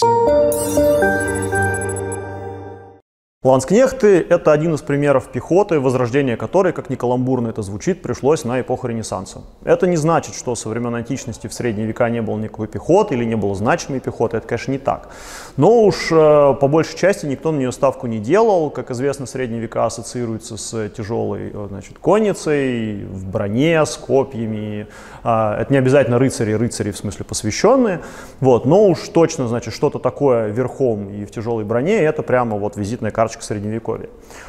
Ланскнехты – это один из примеров пехоты, возрождение которой, как ни каламбурно это звучит, пришлось на эпоху Ренессанса. Это не значит, что со времен античности в средние века не было никакой пехоты или не было значимой пехоты. Это, конечно, не так. Но уж по большей части никто на нее ставку не делал. Как известно, средние века ассоциируются с тяжелой, значит, конницей, в броне, с копьями. Это не обязательно рыцари, рыцари в смысле посвященные. Вот. Но уж точно, значит, что-то такое верхом и в тяжелой броне – это прямо вот визитная карточка Средневековья.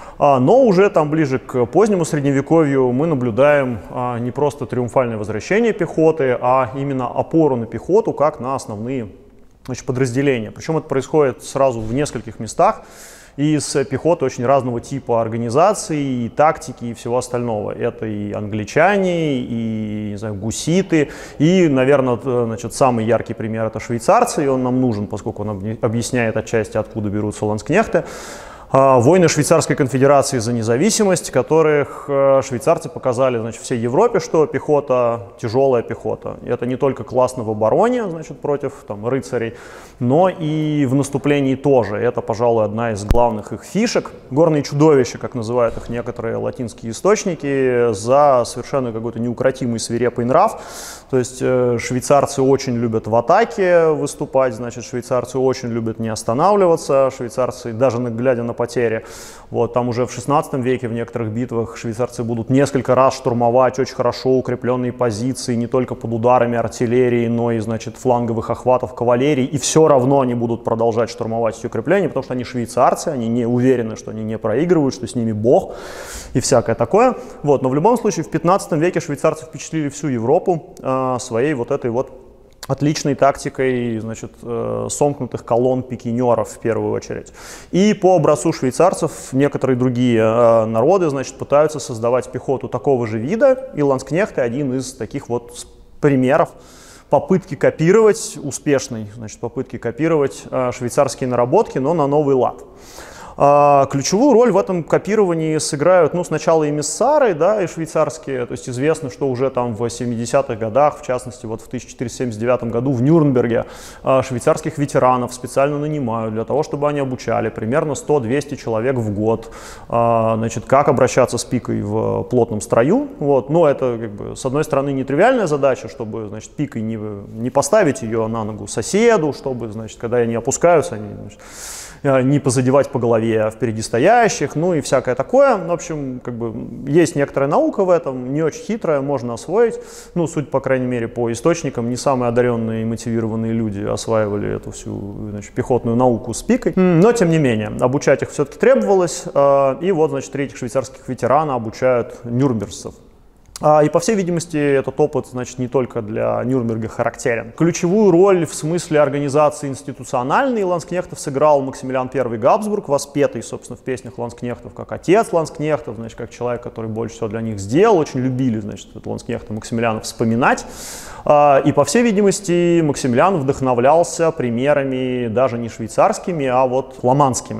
Но уже там ближе к позднему Средневековью мы наблюдаем не просто триумфальное возвращение пехоты, а именно опору на пехоту как на основные, значит, подразделения. Причем это происходит сразу в нескольких местах. И с пехоты очень разного типа организации, и тактики, и всего остального. Это и англичане, и, не знаю, гуситы, и, наверное, значит, самый яркий пример — это швейцарцы, и он нам нужен, поскольку он объясняет отчасти, откуда берутся ланскнехты. Войны Швейцарской конфедерации за независимость, которых швейцарцы показали, значит, всей Европе, что пехота — тяжелая пехота. И это не только классно в обороне, значит, против там рыцарей, но и в наступлении тоже. Это, пожалуй, одна из главных их фишек. Горные чудовища, как называют их некоторые латинские источники, за совершенно какой-то неукротимый свирепый нрав. То есть швейцарцы очень любят в атаке выступать, значит, швейцарцы очень любят не останавливаться, швейцарцы, даже глядя на потери, вот, там уже в 16 веке в некоторых битвах швейцарцы будут несколько раз штурмовать очень хорошо укрепленные позиции, не только под ударами артиллерии, но и, значит, фланговых охватов кавалерии, и все равно они будут продолжать штурмовать эти укрепления, потому что они швейцарцы, они не уверены, что они не проигрывают, что с ними Бог и всякое такое. Вот, но в любом случае в 15 веке швейцарцы впечатлили всю Европу своей вот этой вот отличной тактикой, значит, сомкнутых колонн пикинеров в первую очередь. И по образцу швейцарцев некоторые другие народы, значит, пытаются создавать пехоту такого же вида, и ланскнехты — один из таких вот примеров попытки копировать, успешной, значит, попытки копировать швейцарские наработки, но на новый лад. Ключевую роль в этом копировании сыграют, ну, сначала эмиссары, да, и швейцарские. То есть известно, что уже там в 70-х годах, в частности, вот в 1479 году в Нюрнберге швейцарских ветеранов специально нанимают для того, чтобы они обучали примерно 100-200 человек в год, значит, как обращаться с пикой в плотном строю. Вот. Но это, как бы, с одной стороны, нетривиальная задача, чтобы, значит, пикой не поставить ее на ногу соседу, чтобы, значит, когда они опускаются, они, значит, не позадевать по голове впереди стоящих, ну и всякое такое. В общем, как бы есть некоторая наука в этом, не очень хитрая, можно освоить. Ну, суть, по крайней мере, по источникам, не самые одаренные и мотивированные люди осваивали эту всю, значит, пехотную науку с пикой. Но, тем не менее, обучать их все-таки требовалось. И вот, значит, 3 швейцарских ветерана обучают нюрнбергцев. И, по всей видимости, этот опыт, значит, не только для Нюрнберга характерен. Ключевую роль в смысле организации институциональной ланскнехтов сыграл Максимилиан I Габсбург, воспетый, собственно, в песнях ланскнехтов как отец ланскнехтов, значит, как человек, который больше всего для них сделал. Очень любили, значит, ланскнехта Максимилиана вспоминать. И, по всей видимости, Максимилиан вдохновлялся примерами даже не швейцарскими, а вот фламандскими.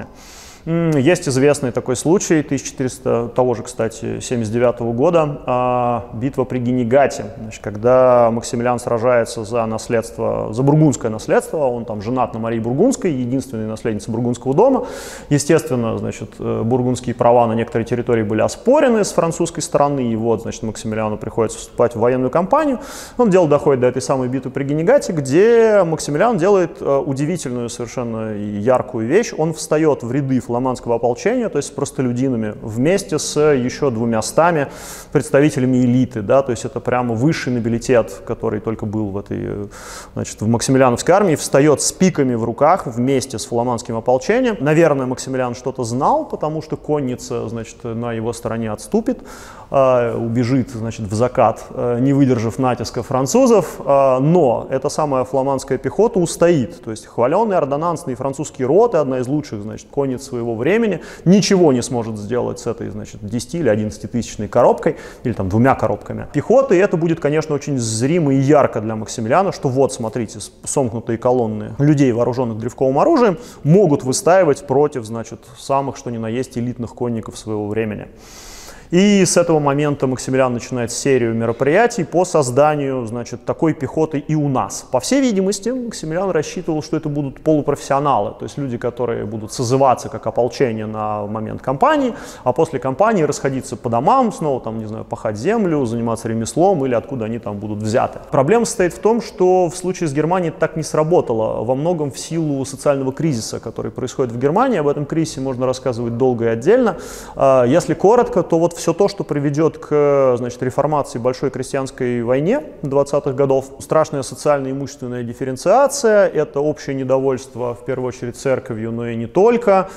Есть известный такой случай 1400, того же, кстати, 79 года, битва при Генегате, значит, когда Максимилиан сражается за наследство, за бургундское наследство, он там женат на Марии Бургундской, единственной наследнице бургундского дома. Естественно, значит, бургундские права на некоторые территории были оспорены с французской стороны, и вот, значит, Максимилиану приходится вступать в военную кампанию. Он дело доходит до этой самой битвы при Генегате, где Максимилиан делает удивительную, совершенно яркую вещь. Он встает в ряды фламандского ополчения, то есть с простолюдинами, вместе с еще 200 представителями элиты, да, то есть это прямо высший нобилитет, который только был в этой, значит, в Максимилиановской армии, встает с пиками в руках вместе с фламандским ополчением. Наверное, Максимилиан что-то знал, потому что конница, значит, на его стороне отступит, убежит, значит, в закат, не выдержав натиска французов, но эта самая фламандская пехота устоит, то есть хваленные ордонансные французские роты, одна из лучших, значит, конниц своего времени, ничего не сможет сделать с этой, значит, 10 или 11-тысячной коробкой, или там 2 коробками пехоты, и это будет, конечно, очень зримо и ярко для Максимилиана, что вот, смотрите, сомкнутые колонны людей, вооруженных древковым оружием, могут выстаивать против, значит, самых, что ни на есть, элитных конников своего времени. И с этого момента Максимилиан начинает серию мероприятий по созданию, значит, такой пехоты и у нас. По всей видимости, Максимилиан рассчитывал, что это будут полупрофессионалы, то есть люди, которые будут созываться как ополчение на момент кампании, а после кампании расходиться по домам, снова там, не знаю, пахать землю, заниматься ремеслом или откуда они там будут взяты. Проблема состоит в том, что в случае с Германией так не сработало, во многом в силу социального кризиса, который происходит в Германии. Об этом кризисе можно рассказывать долго и отдельно. Если коротко, то вот все то, что приведет к, значит, реформации большой крестьянской войне 20-х годов, страшная социальная и имущественная дифференциация, это общее недовольство, в первую очередь, церковью, но и не только,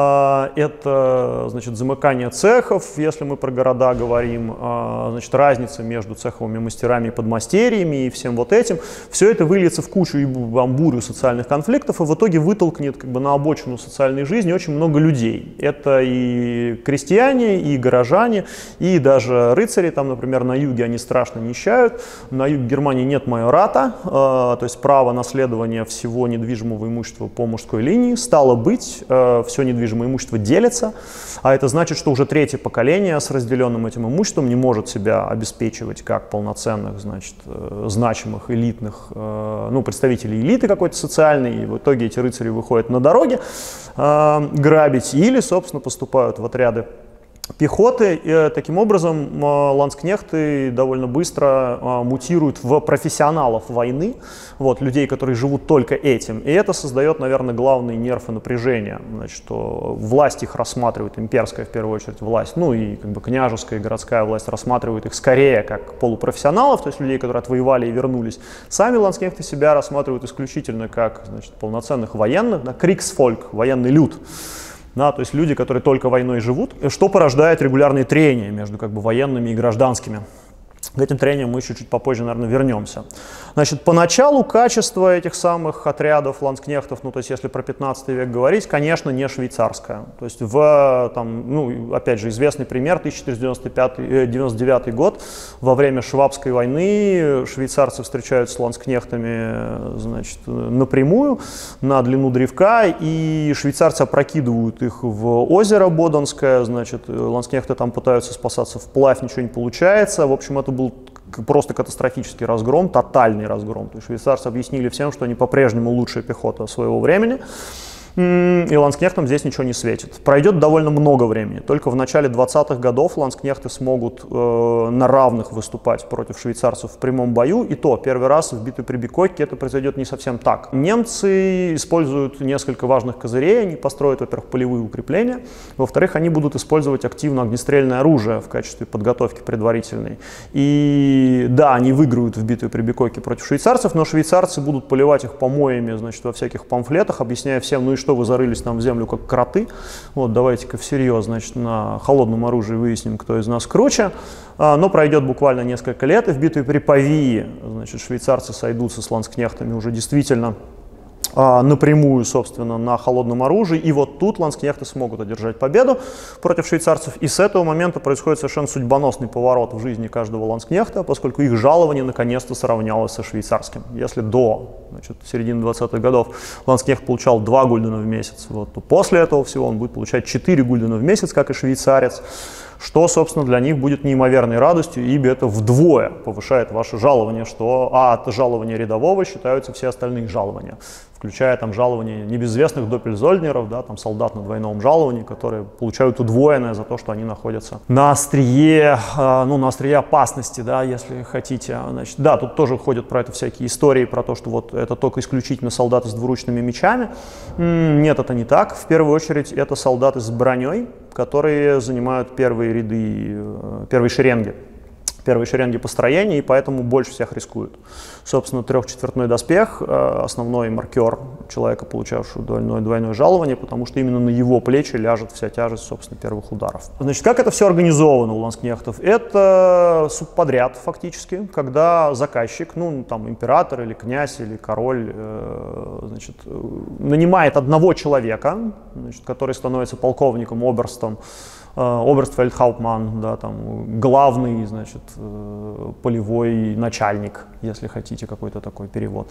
это, значит, замыкание цехов, если мы про города говорим, значит, разница между цеховыми мастерами и подмастерьями и всем вот этим, все это выльется в кучу и бурю социальных конфликтов и в итоге вытолкнет как бы на обочину социальной жизни очень много людей. Это и крестьяне, и горожане, и даже рыцари, там, например, на юге они страшно нищают, на юге Германии нет майората, то есть право наследования всего недвижимого имущества по мужской линии, стало быть, все недвижимое имущество делится, а это значит, что уже третье поколение с разделенным этим имуществом не может себя обеспечивать как полноценных, значит, значимых, элитных, ну, представителей элиты какой-то социальной, и в итоге эти рыцари выходят на дороги грабить или, собственно, поступают в отряды пехоты. И, таким образом, ландскнехты довольно быстро мутируют в профессионалов войны, вот, людей, которые живут только этим. И это создает, наверное, главный нерв и напряжение. Значит, что власть их рассматривает, имперская в первую очередь власть, ну и как бы княжеская и городская власть рассматривает их скорее как полупрофессионалов, то есть людей, которые отвоевали и вернулись. Сами ландскнехты себя рассматривают исключительно как, значит, полноценных военных, да, криксфольк, военный люд. Да, то есть люди, которые только войной живут, что порождает регулярные трения между как бы военными и гражданскими. К этим трениям мы еще чуть попозже, наверное, вернемся. Значит, поначалу качество этих самых отрядов ландскнехтов, ну, то есть если про 15 век говорить, конечно, не швейцарское. То есть там, ну, опять же, известный пример, 1499 год, во время Швабской войны швейцарцы встречаются с ландскнехтами, значит, напрямую, на длину древка, и швейцарцы опрокидывают их в озеро Боденское, значит, ландскнехты там пытаются спасаться вплавь, ничего не получается. В общем, это был просто катастрофический разгром, тотальный разгром. То есть швейцарцы объяснили всем, что они по-прежнему лучшая пехота своего времени, и ландскнехтам здесь ничего не светит. Пройдет довольно много времени. Только в начале 20-х годов ландскнехты смогут на равных выступать против швейцарцев в прямом бою, и то первый раз в битве при Бикоке это произойдет не совсем так. Немцы используют несколько важных козырей, они построят, во-первых, полевые укрепления, во-вторых, они будут использовать активно огнестрельное оружие в качестве подготовки предварительной. И да, они выиграют в битве при Бикоке против швейцарцев, но швейцарцы будут поливать их помоями, значит, во всяких памфлетах, объясняя всем, ну и что вы зарылись там в землю как кроты, вот давайте-ка всерьез, значит, на холодном оружии выясним, кто из нас круче. Но пройдет буквально несколько лет, и в битве при Павии, значит, швейцарцы сойдутся с ландскнехтами уже действительно напрямую, собственно, на холодном оружии, и вот тут ландскнехты смогут одержать победу против швейцарцев, и с этого момента происходит совершенно судьбоносный поворот в жизни каждого ландскнехта, поскольку их жалование наконец-то сравнялось со швейцарским. Если до, значит, середины 20-х годов ландскнехт получал 2 гульдена в месяц, вот, то после этого всего он будет получать 4 гульдена в месяц, как и швейцарец, что, собственно, для них будет неимоверной радостью, ибо это вдвое повышает ваше жалование, что от жалования рядового считаются все остальные жалования, включая там жалования небезызвестных доппельзольднеров, да, там солдат на двойном жаловании, которые получают удвоенное за то, что они находятся на острие, ну, на острие опасности, да, если хотите. Значит, да, тут тоже ходят про это всякие истории, про то, что вот это только исключительно солдаты с двуручными мечами. Нет, это не так. В первую очередь это солдаты с броней, которые занимают первые ряды, первые шеренги построения, и поэтому больше всех рискуют. Собственно, трехчетвертной доспех, основной маркер человека, получавшего двойное жалование, потому что именно на его плечи ляжет вся тяжесть, собственно, первых ударов. Значит, как это все организовано у ландскнехтов? Это субподряд, фактически, когда заказчик, ну, там, император или князь или король, значит, нанимает одного человека, значит, который становится полковником, оберстом, оберстфельдхауптман, да, там, главный, значит, полевой начальник, если хотите, какой-то такой перевод.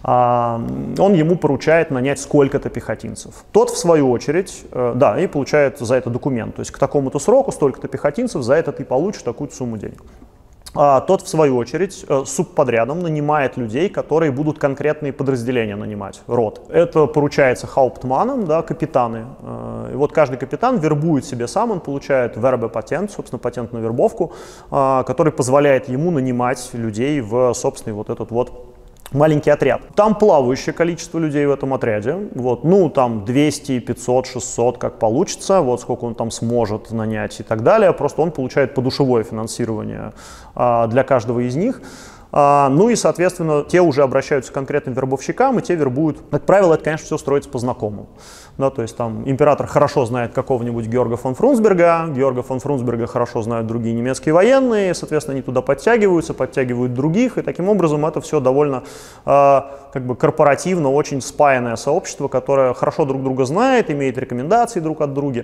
Он ему поручает нанять сколько-то пехотинцев. Тот, в свою очередь, да, и получает за это документ, то есть к такому-то сроку столько-то пехотинцев, за это ты получишь такую сумму денег. Тот, в свою очередь, субподрядом нанимает людей, которые будут конкретные подразделения нанимать, рот. Это поручается хауптманам, да, капитаны. И вот каждый капитан вербует себе сам, он получает вербепатент, собственно, патент на вербовку, который позволяет ему нанимать людей в собственный вот этот вот маленький отряд. Там плавающее количество людей в этом отряде, вот, ну, там 200, 500, 600, как получится, вот сколько он там сможет нанять и так далее, просто он получает подушевое финансирование для каждого из них. Ну и, соответственно, те уже обращаются к конкретным вербовщикам, и те вербуют. Как правило, это, конечно, все строится по знакомым. Да, то есть там император хорошо знает какого-нибудь Георга фон Фрунсберга хорошо знают другие немецкие военные, соответственно, они туда подтягиваются, подтягивают других, и таким образом это все довольно как бы корпоративно, очень спаянное сообщество, которое хорошо друг друга знает, имеет рекомендации друг от друга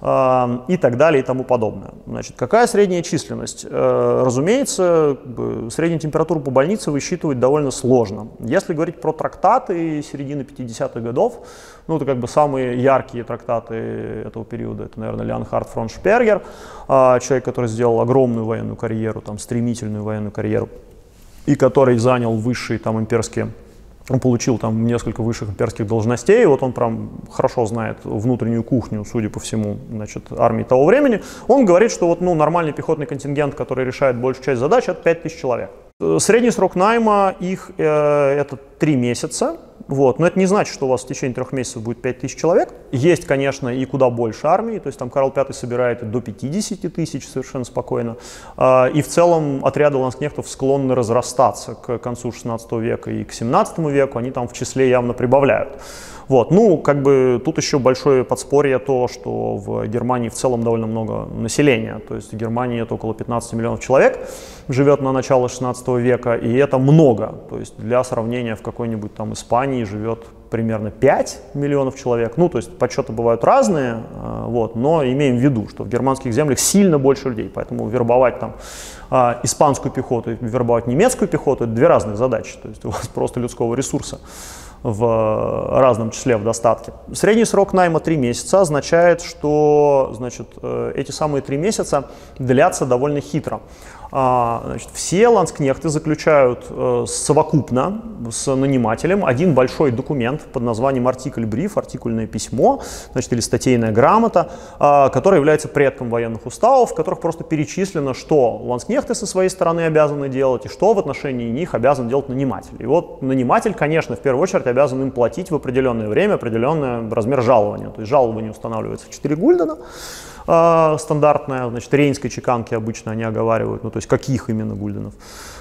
и так далее и тому подобное. Значит, какая средняя численность? Разумеется, среднюю температуру по больнице высчитывать довольно сложно. Если говорить про трактаты середины 50-х годов, ну, это как бы самые яркие трактаты этого периода, это, наверное, Леонхард фон Шпергер, человек, который сделал огромную военную карьеру, там, стремительную военную карьеру, и который занял высшие там имперские, он получил там несколько высших имперских должностей, вот он прям хорошо знает внутреннюю кухню, судя по всему, значит, армии того времени. Он говорит, что вот, ну, нормальный пехотный контингент, который решает большую часть задач, это 5000 человек. Средний срок найма их это 3 месяца, вот. Но это не значит, что у вас в течение 3 месяцев будет 5000 человек. Есть, конечно, и куда больше армии, то есть там Карл V собирает до 50 тысяч совершенно спокойно. И в целом отряды ланскнехтов склонны разрастаться к концу 16 века и к 17 веку, они там в числе явно прибавляют. Вот. Ну, как бы тут еще большое подспорье то, что в Германии в целом довольно много населения. То есть в Германии это около 15 миллионов человек живет на начало 16 века, и это много. То есть для сравнения в какой-нибудь там Испании живет примерно 5 миллионов человек. Ну, то есть подсчеты бывают разные, вот, но имеем в виду, что в германских землях сильно больше людей, поэтому вербовать там испанскую пехоту и вербовать немецкую пехоту — это 2 разные задачи. То есть у вас просто людского ресурса в разном числе, в достатке. Средний срок найма 3 месяца означает, что, значит, эти самые 3 месяца длятся довольно хитро. Значит, все ланскнехты заключают совокупно с нанимателем один большой документ под названием артикль-бриф, артикульное письмо, значит, или статейная грамота, которая является предком военных уставов, в которых просто перечислено, что ланскнехты со своей стороны обязаны делать и что в отношении них обязан делать наниматель. И вот наниматель, конечно, в первую очередь обязан им платить в определенное время определенный размер жалования. То есть жалование устанавливается в 4 гульдена. Стандартная, значит, рейнской чеканки обычно они оговаривают, ну, то есть каких именно гульденов.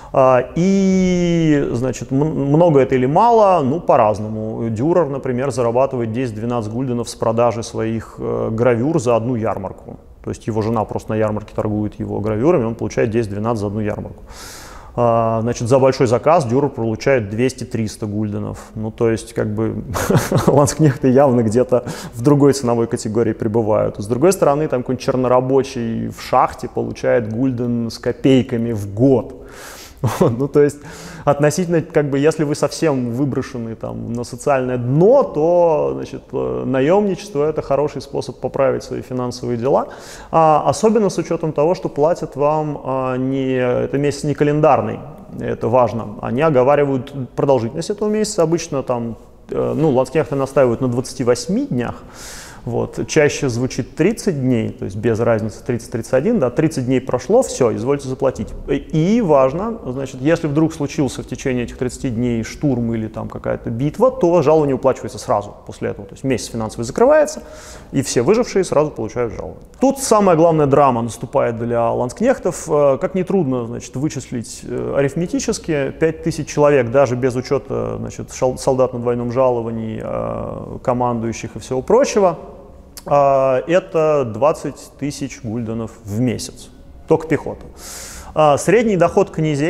И, значит, много это или мало, ну, по-разному. Дюрер, например, зарабатывает 10-12 гульденов с продажи своих гравюр за одну ярмарку. То есть его жена просто на ярмарке торгует его гравюрами, он получает 10-12 за одну ярмарку. Значит, за большой заказ Дюрер получает 200-300 гульденов. Ну, то есть, как бы, ланскнехты явно где-то в другой ценовой категории пребывают. С другой стороны, там какой-нибудь чернорабочий в шахте получает гульден с копейками в год. Вот, ну, то есть, относительно, как бы, если вы совсем выброшены там на социальное дно, то, значит, наемничество — это хороший способ поправить свои финансовые дела, особенно с учетом того, что платят вам это месяц не календарный, это важно, они оговаривают продолжительность этого месяца, обычно там, ну, ланскнехты настаивают на 28 днях. Вот. Чаще звучит 30 дней, то есть без разницы 30-31, да, 30 дней прошло, все, извольте заплатить. И важно, значит, если вдруг случился в течение этих 30 дней штурм или там какая-то битва, то жалование уплачивается сразу после этого. То есть месяц финансовый закрывается, и все выжившие сразу получают жалование. Тут самая главная драма наступает для ланскнехтов. Как нетрудно, значит, вычислить арифметически, 5000 человек, даже без учета, значит, солдат на двойном жаловании, командующих и всего прочего, это 20 тысяч гульденов в месяц, только пехота. Средний доход князей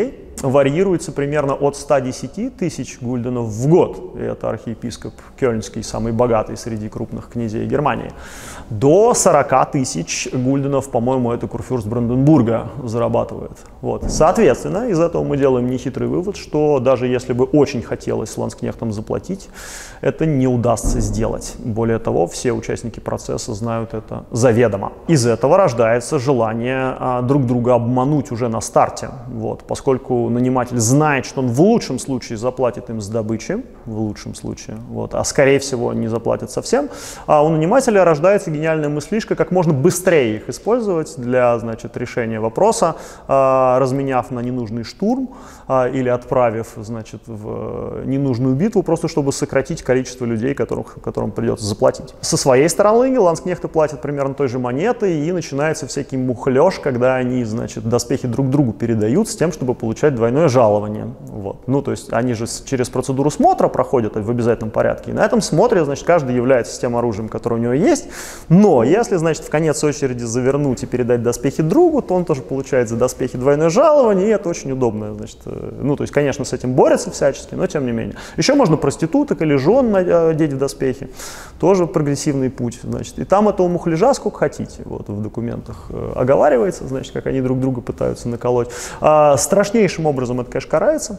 варьируется примерно от 110 тысяч гульденов в год, и это архиепископ Кёльнский, самый богатый среди крупных князей Германии, до 40 тысяч гульденов, по-моему, это курфюрст Бранденбурга зарабатывает. Вот. Соответственно, из этого мы делаем нехитрый вывод, что даже если бы очень хотелось ланскнехтам заплатить, это не удастся сделать. Более того, все участники процесса знают это заведомо. Из этого рождается желание друг друга обмануть уже на старте, вот, поскольку наниматель знает, что он в лучшем случае заплатит им с добычи, в лучшем случае, вот, а скорее всего не заплатит совсем, а у нанимателя рождается гениальная мыслишка, как можно быстрее их использовать для, значит, решения вопроса, разменяв на ненужный штурм или отправив, значит, в ненужную битву, просто чтобы сократить количество людей, которым придется заплатить. Со своей стороны ланскнехты платят примерно той же монетой, и начинается всякий мухлёж, когда они, значит, доспехи друг другу передают с тем, чтобы получать двойное жалование. Вот. Ну, то есть они же через процедуру смотра проходят в обязательном порядке, и на этом смотре, значит, каждый является с тем оружием, которое у него есть, но если, значит, в конец очереди завернуть и передать доспехи другу, то он тоже получает за доспехи двойное жалование, и это очень удобно, значит, ну, то есть, конечно, с этим борются всячески, но тем не менее. Еще можно проституток или жен одеть в доспехи, тоже прогрессивный путь, значит, и там этого мухляжа сколько хотите, вот, в документах оговаривается, значит, как они друг друга пытаются наколоть. Страшнейшим образом это, конечно, карается,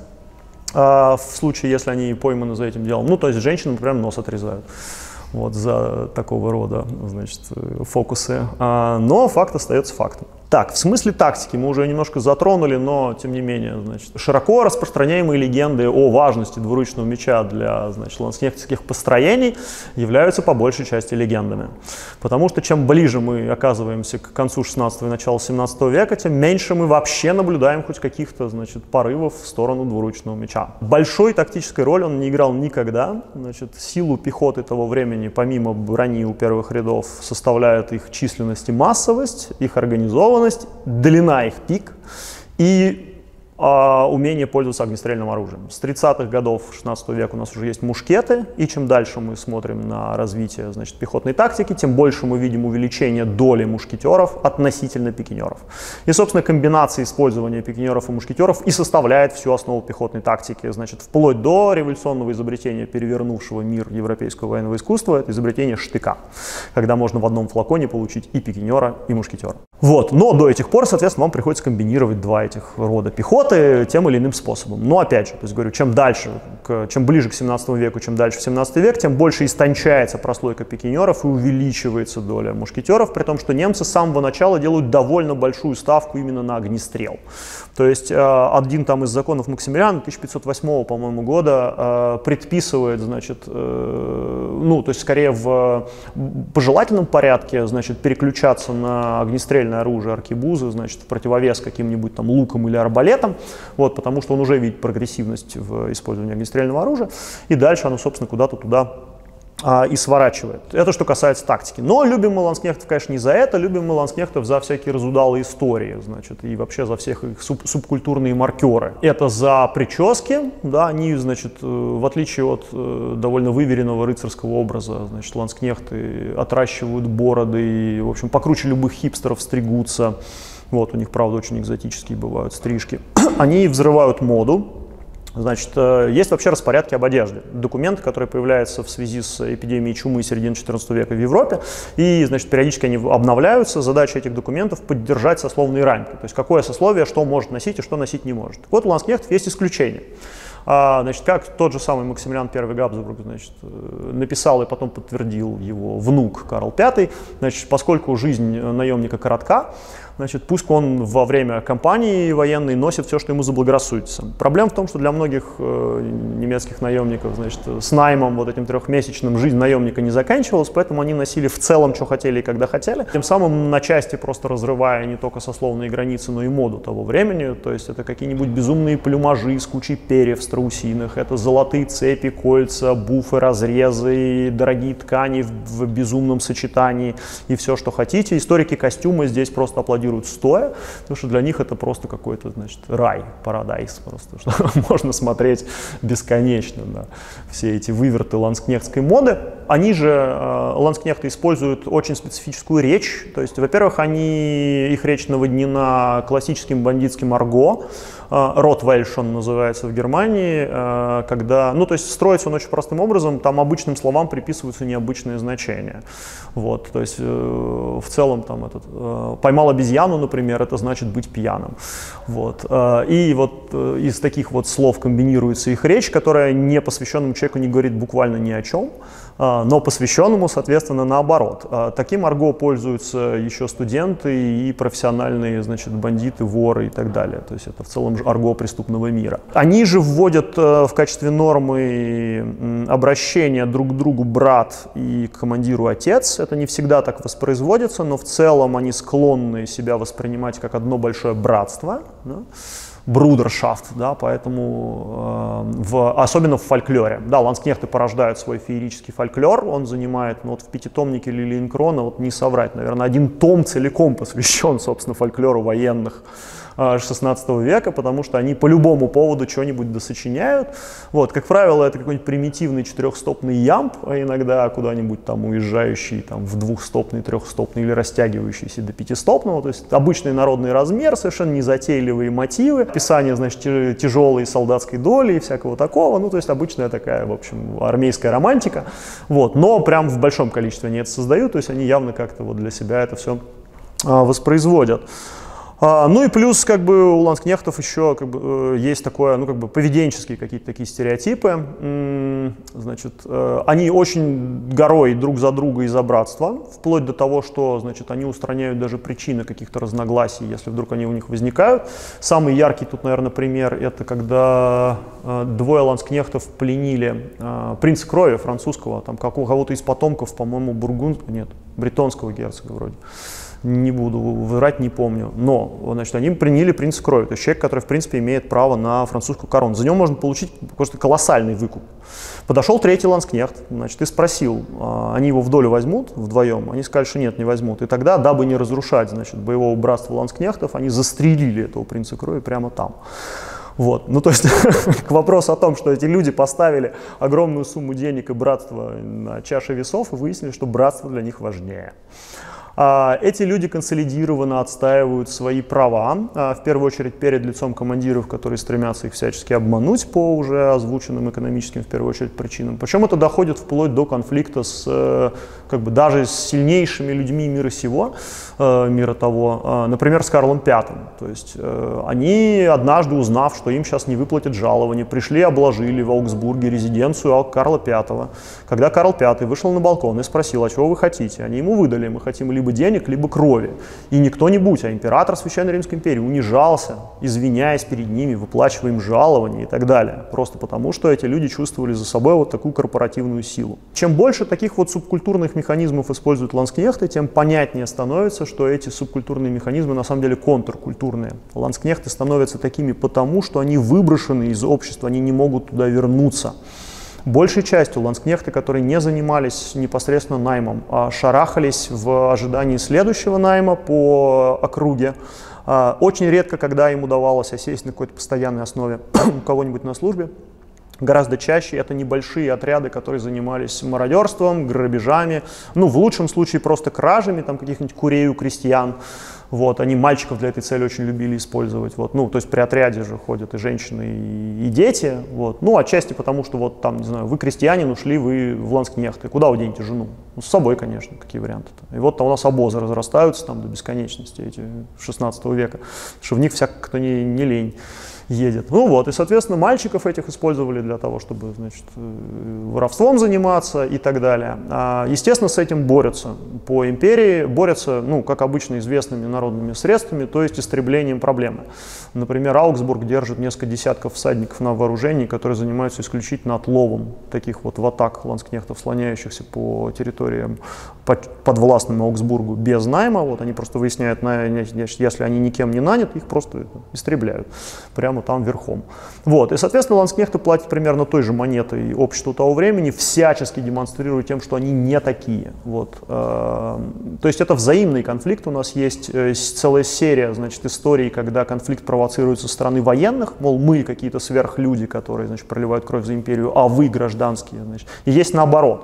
в случае, если они пойманы за этим делом, ну, то есть, женщинам прям нос отрезают. Вот, за такого рода, значит, фокусы. Но факт остается фактом. Так, в смысле тактики мы уже немножко затронули, но тем не менее, значит, широко распространяемые легенды о важности двуручного меча для, значит, ланскнехтских построений являются по большей части легендами. Потому что чем ближе мы оказываемся к концу 16 и началу 17 века, тем меньше мы вообще наблюдаем хоть каких-то, значит, порывов в сторону двуручного меча. Большой тактической роли он не играл никогда. Значит, силу пехоты того времени, помимо брони у первых рядов, составляют их численность и массовость, их организованность, длина их пик и умение пользоваться огнестрельным оружием. С 30-х годов 16 века у нас уже есть мушкеты, и чем дальше мы смотрим на развитие, значит, пехотной тактики, тем больше мы видим увеличение доли мушкетеров относительно пикинеров. И, собственно, комбинация использования пикинеров и мушкетеров и составляет всю основу пехотной тактики, значит, вплоть до революционного изобретения, перевернувшего мир европейского военного искусства, это изобретение штыка, когда можно в одном флаконе получить и пикинера, и мушкетера. Вот. Но до этих пор, соответственно, вам приходится комбинировать два этих рода пехоты тем или иным способом. Но опять же, то есть говорю, чем дальше, чем ближе к 17 веку, чем дальше в 17 век, тем больше истончается прослойка пикинеров и увеличивается доля мушкетеров, при том, что немцы с самого начала делают довольно большую ставку именно на огнестрел. То есть один там из законов Максимилиана 1508, по-моему, года предписывает, значит, ну, то есть скорее в пожелательном порядке, значит, переключаться на огнестрельное оружие, аркебузы, значит, в противовес каким-нибудь там луком или арбалетом, вот, потому что он уже видит прогрессивность в использовании огнестрельного оружия, и дальше оно, собственно, куда-то туда и сворачивает. Это что касается тактики. Но любим мы ланскнехтов, конечно, не за это, любим мы ланскнехтов за всякие разудалые истории, значит, и вообще за всех их субкультурные маркеры. Это за прически, да, они, значит, в отличие от довольно выверенного рыцарского образа, значит, ланскнехты отращивают бороды и, в общем, покруче любых хипстеров стригутся. Вот, у них, правда, очень экзотические бывают стрижки. Они взрывают моду. Значит, есть вообще распорядки об одежде. Документы, которые появляются в связи с эпидемией чумы середины XIV века в Европе. И, значит, периодически они обновляются. Задача этих документов – поддержать сословные рамки. То есть, какое сословие, что может носить и что носить не может. Так вот, у ланскнехтов есть исключение. Значит, как тот же самый Максимилиан I Габсбург, значит, написал и потом подтвердил его внук Карл V, значит, поскольку жизнь наемника коротка, значит, пусть он во время кампании военной носит все, что ему заблагорассудится. Проблема в том, что для многих немецких наемников, значит, с наймом вот этим трехмесячным жизнь наемника не заканчивалась, поэтому они носили в целом, что хотели и когда хотели, тем самым на части просто разрывая не только сословные границы, но и моду того времени. То есть это какие-нибудь безумные плюмажи с кучей перьев страусиных, это золотые цепи, кольца, буфы, разрезы, дорогие ткани в безумном сочетании и все, что хотите. Историки костюма здесь просто аплодируют стоя, потому что для них это просто какой-то, значит, рай, парадайз просто, что можно смотреть бесконечно на все эти выверты ланскнехтской моды. Они же, ланскнехты, используют очень специфическую речь. То есть, во-первых, их речь наводнена классическим бандитским арго. Ротвейлшон называется в Германии, когда, ну, то есть строится он очень простым образом, там обычным словам приписываются необычные значения. Вот, то есть в целом там поймал обезьяну, например, это значит быть пьяным. Вот, и вот из таких вот слов комбинируется их речь, которая непосвященному человеку не говорит буквально ни о чем, но посвященному, соответственно, наоборот. Таким арго пользуются еще студенты и профессиональные, значит, бандиты, воры и так далее. То есть это в целом арго преступного мира. Они же вводят в качестве нормы обращения друг к другу брат и к командиру отец. Это не всегда так воспроизводится, но в целом они склонны себя воспринимать как одно большое братство. Да? Брудершафт, да, поэтому особенно в фольклоре. Да, ланскнехты порождают свой феерический фольклор, он занимает, ну, вот в пятитомнике Лилиенкрона, вот не соврать, наверное, один том целиком посвящен, собственно, фольклору военных XVI века, потому что они по любому поводу что-нибудь досочиняют. Вот, как правило, это какой-нибудь примитивный четырехстопный ямб, а иногда куда-нибудь там уезжающий там, в двухстопный, трехстопный или растягивающийся до пятистопного. То есть обычный народный размер, совершенно незатейливые мотивы, описание, значит, тяжелой солдатской доли и всякого такого. Ну, то есть обычная такая, в общем, армейская романтика. Вот, но прям в большом количестве они это создают, то есть они явно как-то вот для себя это все воспроизводят. Ну и плюс, как бы, у ланскнехтов еще как бы, есть такое, ну, как бы, поведенческие какие-то такие стереотипы. Значит, они очень горой друг за друга и за братство, вплоть до того, что, значит, они устраняют даже причины каких-то разногласий, если вдруг они у них возникают. Самый яркий тут, наверное, пример, это когда двое ланскнехтов пленили принца крови французского, там, кого-то из потомков, по-моему, бретонского герцога вроде. Не буду врать, не помню, но, значит, они приняли принца крови, то есть человек, который, в принципе, имеет право на французскую корону. За него можно получить просто колоссальный выкуп. Подошел третий ланскнехт, значит, и спросил, они его в долю возьмут вдвоем? Они сказали, что нет, не возьмут. И тогда, дабы не разрушать, значит, боевого братства ланскнехтов, они застрелили этого принца крови прямо там. Вот. Ну, то есть, к вопросу о том, что эти люди поставили огромную сумму денег и братства на чаше весов и выяснили, что братство для них важнее. Эти люди консолидированно отстаивают свои права, в первую очередь перед лицом командиров, которые стремятся их всячески обмануть по уже озвученным экономическим, в первую очередь, причинам. Причем это доходит вплоть до конфликта с, как бы, даже с сильнейшими людьми мира сего, мира того, например, с Карлом V. То есть они, однажды узнав, что им сейчас не выплатят жалование, пришли и обложили в Аугсбурге резиденцию Карла V. Когда Карл V вышел на балкон и спросил, а чего вы хотите? Они ему выдали, мы хотим либо денег, либо крови. И не кто-нибудь, а император Священной Римской империи унижался, извиняясь перед ними, выплачивая им жалования и так далее. Просто потому, что эти люди чувствовали за собой вот такую корпоративную силу. Чем больше таких вот субкультурных механизмов используют ланскнехты, тем понятнее становится, что эти субкультурные механизмы на самом деле контркультурные. Ланскнехты становятся такими потому, что они выброшены из общества, они не могут туда вернуться. Большей частью ланскнехты, которые не занимались непосредственно наймом, а шарахались в ожидании следующего найма по округе. Очень редко, когда им удавалось осесть на какой-то постоянной основе у кого-нибудь на службе. Гораздо чаще это небольшие отряды, которые занимались мародерством, грабежами, ну, в лучшем случае просто кражами, там, каких-нибудь курей у крестьян. Вот, они мальчиков для этой цели очень любили использовать. Вот, ну, то есть при отряде же ходят и женщины, и дети. Вот. Ну, отчасти потому, что вот там, не знаю, вы крестьянин, ушли вы в ланскнехты. Куда вы денете жену? Ну, с собой, конечно, какие варианты-то. И вот там у нас обозы разрастаются там до бесконечности, эти 16 века, что в них всяко кто не лень едет. Ну вот, и, соответственно, мальчиков этих использовали для того, чтобы, значит, воровством заниматься и так далее. Естественно, с этим борются. По империи борются, ну, как обычно, известными народными средствами, то есть истреблением проблемы. Например, Аугсбург держит несколько десятков всадников на вооружении, которые занимаются исключительно отловом таких вот ватаг ланскнехтов, слоняющихся по территориям подвластным Аугсбургу без найма. Вот они просто выясняют, если они никем не наняты, их просто истребляют прямо там верхом. Вот. И, соответственно, ланскнехты платят примерно той же монетой обществу того времени, всячески демонстрируя тем, что они не такие. Вот. То есть это взаимный конфликт. У нас есть целая серия, значит, историй, когда конфликт провоцируется со стороны военных, мол, мы какие-то сверхлюди, которые, значит, проливают кровь за империю, а вы гражданские. Значит. И есть наоборот.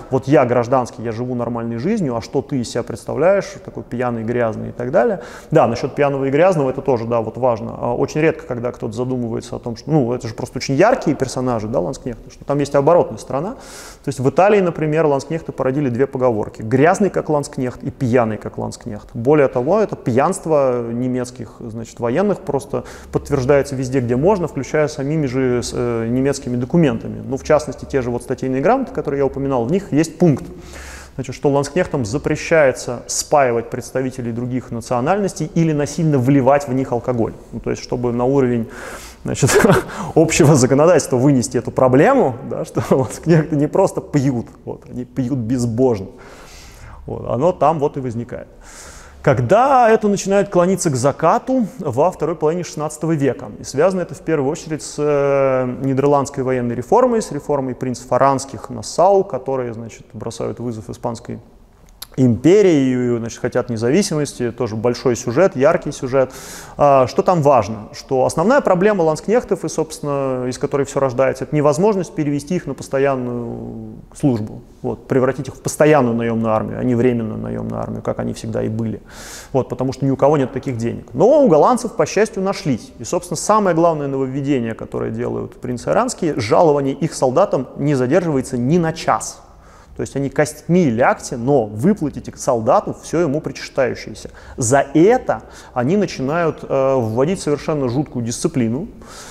вот я гражданский, я живу нормальной жизнью, а что ты из себя представляешь, такой пьяный, грязный и так далее. Да, насчет пьяного и грязного это тоже, да, вот важно. Очень редко, когда кто-то задумывается о том, что, ну, это же просто очень яркие персонажи, да, ланскнехты, что там есть оборотная сторона. То есть в Италии, например, ланскнехты породили две поговорки: грязный как ланскнехт и пьяный как ланскнехт. Более того, это пьянство немецких, значит, военных просто подтверждается везде, где можно, включая самими же немецкими документами. Ну, в частности, те же вот статейные грамоты, которые я упоминал, в них есть пункт, значит, что ланскнехтам запрещается спаивать представителей других национальностей или насильно вливать в них алкоголь. Ну, то есть, чтобы на уровень, значит, общего законодательства вынести эту проблему, да, что ланскнехты не просто пьют, вот, они пьют безбожно. Вот, оно там вот и возникает. Когда это начинает клониться к закату во второй половине XVI века. И связано это в первую очередь с нидерландской военной реформой, с реформой принцев Оранских Нассау, которые, значит, бросают вызов испанской империи, значит, хотят независимости, тоже большой сюжет, яркий сюжет. Что там важно? Что основная проблема ланскнехтов, и, собственно, из которой все рождается, это невозможность перевести их на постоянную службу, вот, превратить их в постоянную наемную армию, а не временную наемную армию, как они всегда и были. Вот, потому что ни у кого нет таких денег. Но у голландцев, по счастью, нашлись. И, собственно, самое главное нововведение, которое делают принцы Оранские, жалование их солдатам не задерживается ни на час. То есть они костьми лягте, но выплатите солдату все ему причитающееся. За это они начинают вводить совершенно жуткую дисциплину.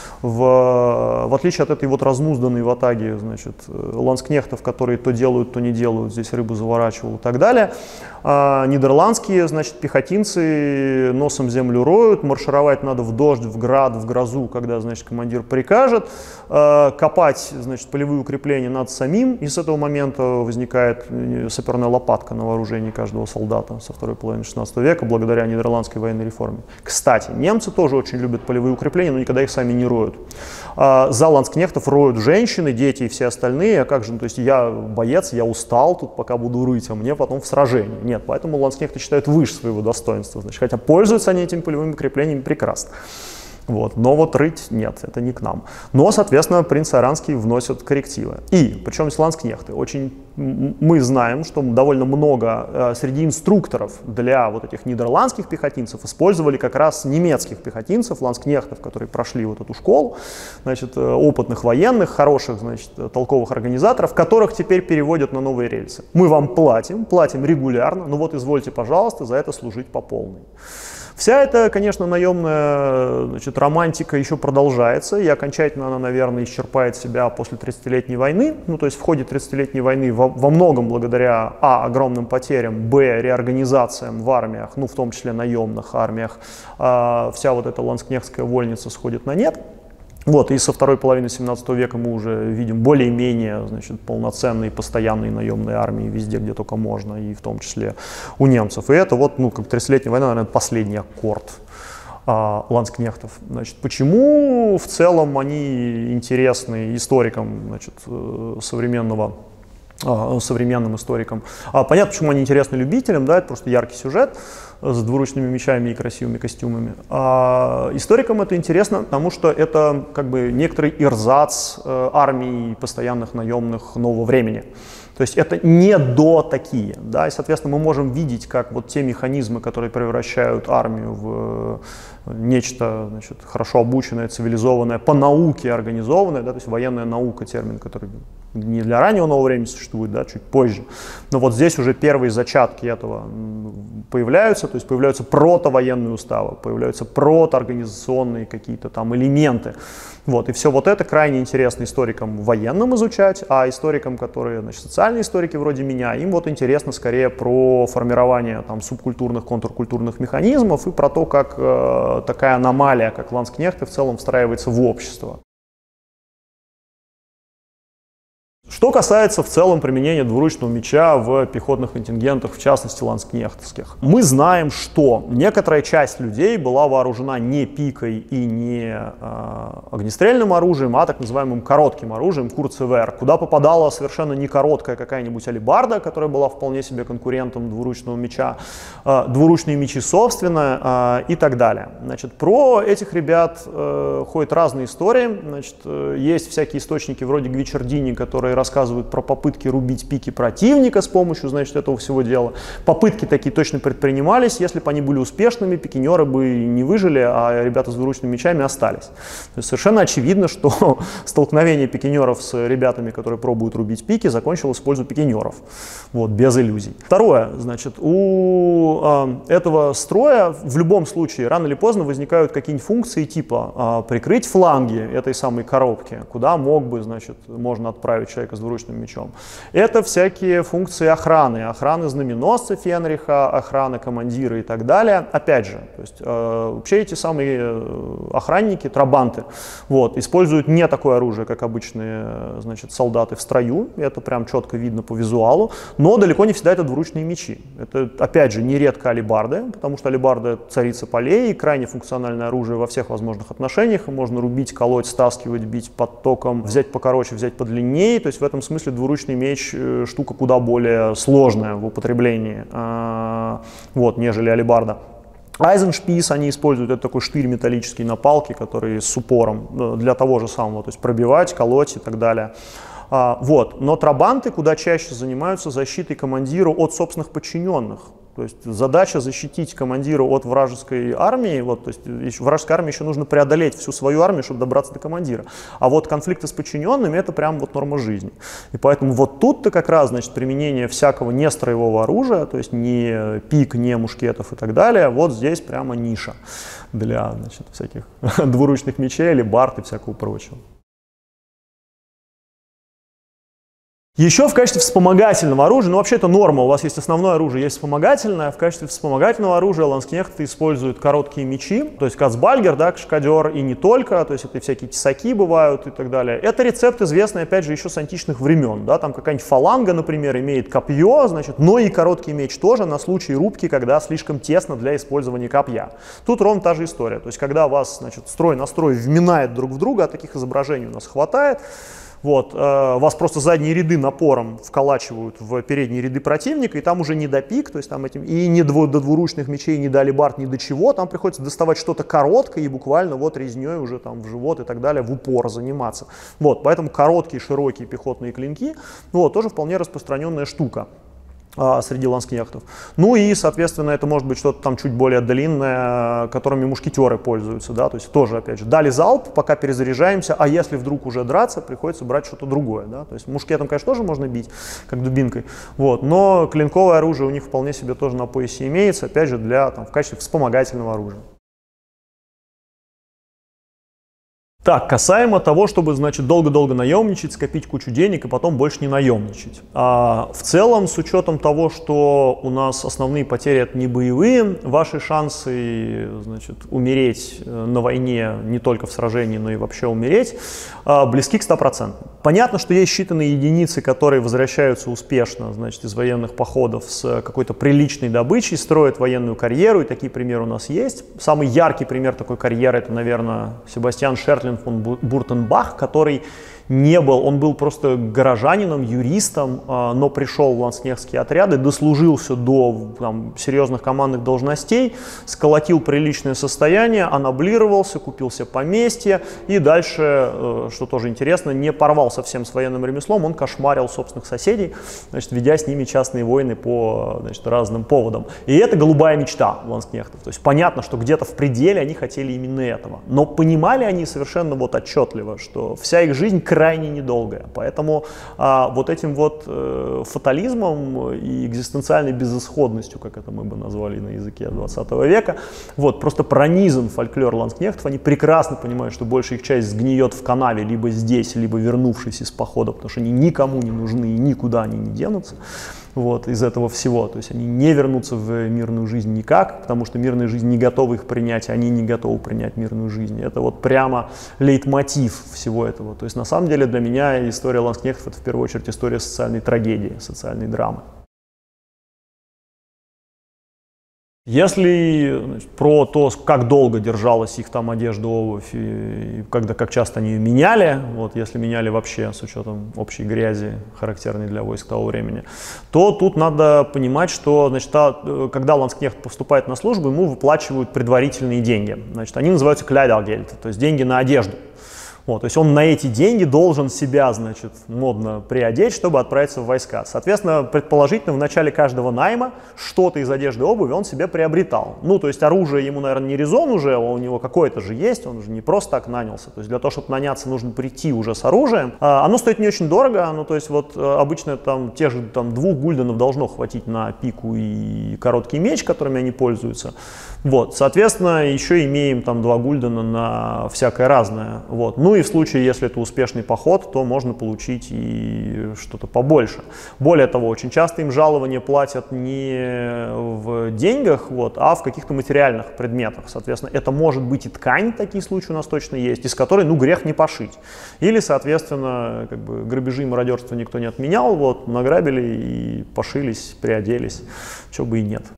В отличие от этой вот разнузданной ватаги, значит, ланскнехтов, которые то делают, то не делают, здесь рыбу заворачивал и так далее, нидерландские, значит, пехотинцы носом землю роют, маршировать надо в дождь, в град, в грозу, когда, значит, командир прикажет, копать, значит, полевые укрепления надо самим, и с этого момента возникает саперная лопатка на вооружении каждого солдата со второй половины XVI века, благодаря нидерландской военной реформе. Кстати, немцы тоже очень любят полевые укрепления, но никогда их сами не роют. За ланскнехтов роют женщины, дети и все остальные. А как же, ну, то есть я боец, я устал, тут пока буду рыть, а мне потом в сражении. Нет, поэтому ланскнехты считают выше своего достоинства. Значит, хотя пользуются они этими полевыми укреплениями прекрасно. Вот. Но вот рыть нет, это не к нам. Но, соответственно, принцы Оранские вносят коррективы. И, причем здесь ланскнехты, мы знаем, что довольно много среди инструкторов для вот этих нидерландских пехотинцев использовали как раз немецких пехотинцев, ланскнехтов, которые прошли вот эту школу, значит, опытных военных, хороших, значит, толковых организаторов, которых теперь переводят на новые рельсы. Мы вам платим регулярно, но вот извольте, пожалуйста, за это служить по полной. Вся эта, конечно, наемная, значит, романтика еще продолжается, и окончательно она, наверное, исчерпает себя после 30-летней войны. Ну, то есть в ходе 30-летней войны во многом благодаря огромным потерям, реорганизациям в армиях, ну, в том числе наемных армиях, вся вот эта ланскнехтская вольница сходит на нет. Вот, и со второй половины 17 века мы уже видим более-менее, значит, полноценные постоянные наемные армии везде, где только можно, и в том числе у немцев. И это вот, ну, как 30-летняя война, наверное, последний аккорд ланскнехтов. Значит, почему в целом они интересны историкам, значит, современным историкам? Понятно, почему они интересны любителям, да, это просто яркий сюжет с двуручными мечами и красивыми костюмами. Историкам это интересно, потому что это как бы некоторый эрзац армии постоянных наемных нового времени. То есть это не до такие, да, и, соответственно, мы можем видеть, как вот те механизмы, которые превращают армию в нечто, значит, хорошо обученное, цивилизованное, по науке организованное, да, то есть военная наука, термин, который не для раннего нового времени существует, да, чуть позже, но вот здесь уже первые зачатки этого появляются, то есть появляются протовоенные уставы, появляются протоорганизационные какие-то там элементы. Вот, и все вот это крайне интересно историкам военным изучать, а историкам, которые, значит, социальные историки вроде меня, им вот интересно скорее про формирование там субкультурных, контркультурных механизмов и про то, как такая аномалия, как ланскнехты, в целом встраивается в общество. Что касается в целом применения двуручного меча в пехотных контингентах, в частности ланскнехтских, мы знаем, что некоторая часть людей была вооружена не пикой и не огнестрельным оружием, а так называемым коротким оружием, курцевер, куда попадала совершенно не короткая какая-нибудь алебарда, которая была вполне себе конкурентом двуручного меча, двуручные мечи собственно и так далее. Значит, про этих ребят ходят разные истории. Значит, есть всякие источники вроде Гвичардини, которые рассказывают про попытки рубить пики противника с помощью, значит, этого всего дела. Попытки такие точно предпринимались, если бы они были успешными, пикинеры бы не выжили, а ребята с двуручными мечами остались. То есть совершенно очевидно, что столкновение пикинеров с ребятами, которые пробуют рубить пики, закончилось в пользу пикинеров. Вот, без иллюзий. Второе, значит, у этого строя в любом случае рано или поздно возникают какие-нибудь функции типа прикрыть фланги этой самой коробки, куда можно отправить человека с двуручным мечом. Это всякие функции охраны знаменосца Фенриха, охраны командира и так далее. Опять же, то есть, вообще эти самые охранники, трабанты, вот, используют не такое оружие, как обычные, значит, солдаты в строю, это прям четко видно по визуалу, но далеко не всегда это двуручные мечи. Это, опять же, нередко алебарды, потому что алебарда царица полей и крайне функциональное оружие во всех возможных отношениях. Можно рубить, колоть, стаскивать, бить под током, взять покороче, взять подлиннее. То есть в этом смысле двуручный меч штука куда более сложная в употреблении, вот, нежели алебарда. Айзеншпис они используют, это такой штырь металлический на палке, который с упором для того же самого, то есть пробивать, колоть и так далее. Вот. Но трабанты куда чаще занимаются защитой командира от собственных подчиненных. То есть задача защитить командира от вражеской армии, вот, то есть вражеской армии еще нужно преодолеть всю свою армию, чтобы добраться до командира. А вот конфликты с подчиненными — это прям вот норма жизни. И поэтому вот тут-то как раз, значит, применение всякого нестроевого оружия, то есть ни пик, ни мушкетов и так далее, вот здесь прямо ниша для, значит, всяких двуручных мечей, алебард и всякого прочего. Еще в качестве вспомогательного оружия, ну вообще это норма, у вас есть основное оружие, есть вспомогательное, в качестве вспомогательного оружия ланскнехты используют короткие мечи, то есть кацбальгер, да, кашкадер, и не только, то есть это и всякие тесаки бывают и так далее. Это рецепт известный, опять же, еще с античных времен, да, там какая-нибудь фаланга, например, имеет копье, значит, но и короткий меч тоже на случай рубки, когда слишком тесно для использования копья. Тут ровно та же история, то есть когда вас, значит, строй на строй вминает друг в друга, а таких изображений у нас хватает. Вот, вас просто задние ряды напором вколачивают в передние ряды противника, и там уже не до пик, то есть там этим, и не до двуручных мечей, не до алебард, ни до чего, там приходится доставать что-то короткое и буквально вот резней уже там в живот и так далее, в упор заниматься. Вот, поэтому короткие, широкие пехотные клинки, вот, тоже вполне распространенная штука среди ланскнехтов. Ну и, соответственно, это может быть что-то там чуть более длинное, которыми мушкетеры пользуются, да, то есть тоже, опять же, дали залп, пока перезаряжаемся, а если вдруг уже драться, приходится брать что-то другое, да, то есть мушкетом, конечно, тоже можно бить, как дубинкой, вот, но клинковое оружие у них вполне себе тоже на поясе имеется, опять же, для, там, в качестве вспомогательного оружия. Так, касаемо того, чтобы, значит, долго-долго наемничать, скопить кучу денег и потом больше не наемничать. В целом, с учетом того, что у нас основные потери это не боевые, ваши шансы, значит, умереть на войне не только в сражении, но и вообще умереть, близки к 100%. Понятно, что есть считанные единицы, которые возвращаются успешно, значит, из военных походов с какой-то приличной добычей, строят военную карьеру, и такие примеры у нас есть. Самый яркий пример такой карьеры — это, наверное, Себастьян Шертлин фон Буртенбах, который не был, он был просто горожанином, юристом, но пришел в ланскнехтские отряды, дослужился до там, серьезных командных должностей, сколотил приличное состояние, анаблировался, купил себе поместье и дальше, что тоже интересно, не порвал совсем с военным ремеслом, он кошмарил собственных соседей, значит, ведя с ними частные войны по, значит, разным поводам. И это голубая мечта ланскнехтов. То есть понятно, что где-то в пределе они хотели именно этого, но понимали они совершенно вот отчетливо, что вся их жизнь крайне недолгая. Поэтому вот этим вот фатализмом и экзистенциальной безысходностью, как это мы бы назвали на языке 20 века, вот, просто пронизан фольклор ланскнехтов. Они прекрасно понимают, что большая их часть сгниет в канаве либо здесь, либо вернувшись из похода, потому что они никому не нужны и никуда они не денутся. Вот, из этого всего. То есть они не вернутся в мирную жизнь никак, потому что мирная жизнь не готова их принять, они не готовы принять мирную жизнь. Это вот прямо лейтмотив всего этого. То есть на самом деле для меня история ланскнехтов — это в первую очередь история социальной трагедии, социальной драмы. Если, значит, про то, как долго держалась их там одежда, обувь, и как часто они ее меняли, вот, если меняли вообще с учетом общей грязи, характерной для войск того времени, то тут надо понимать, что, значит, когда ланскнехт поступает на службу, ему выплачивают предварительные деньги. Значит, они называются кляйдергельд, то есть деньги на одежду. Вот, то есть он на эти деньги должен себя, значит, модно приодеть, чтобы отправиться в войска. Соответственно, предположительно, в начале каждого найма что-то из одежды и обуви он себе приобретал. Ну, то есть оружие ему, наверное, не резон уже, у него какое-то же есть, он же не просто так нанялся. То есть для того, чтобы наняться, нужно прийти уже с оружием. Оно стоит не очень дорого, ну, то есть вот обычно там тех же там 2 гульденов должно хватить на пику и короткий меч, которыми они пользуются. Вот, соответственно, еще имеем там 2 гульдена на всякое разное. Вот. Ну и в случае, если это успешный поход, то можно получить и что-то побольше. Более того, очень часто им жалование платят не в деньгах, вот, а в каких-то материальных предметах. Соответственно, это может быть и ткань, такие случаи у нас точно есть, из которой, ну, грех не пошить. Или, соответственно, как бы грабежи и мародерство никто не отменял, вот, награбили и пошились, приоделись, чего бы и нет.